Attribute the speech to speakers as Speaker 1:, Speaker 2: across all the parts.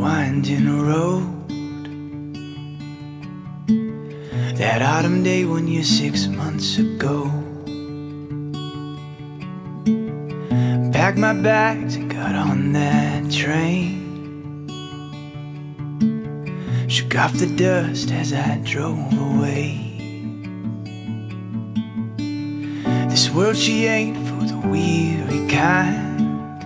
Speaker 1: winding road. That autumn day 1 year, 6 months ago. Packed my bags and got on that train. Shook off the dust as I drove away. This world, she ain't for the weary kind.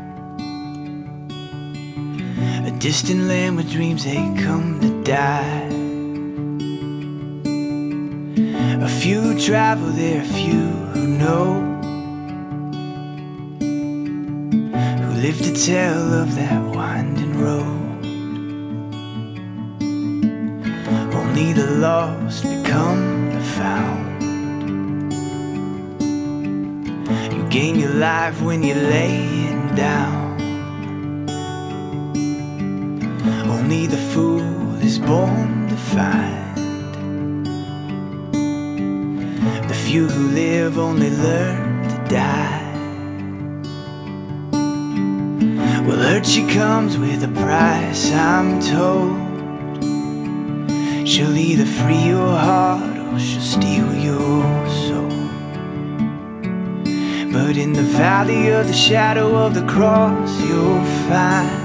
Speaker 1: A distant land where dreams, they come to die. A few who travel there, a few who know, who live to tell of that winding road. Only the lost become the found. You gain your life when you're laying down. Only the fool is born to find. The few who live only learn to die. Well, hurt, she comes with a price, I'm told. She'll either free your heart or she'll steal your soul. But in the valley of the shadow of the cross, you'll find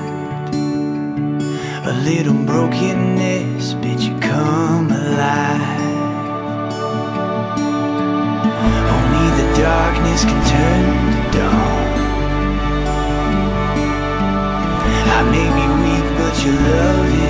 Speaker 1: a little brokenness bid you come alive. Only the darkness can turn to dawn. I may be weak, but your love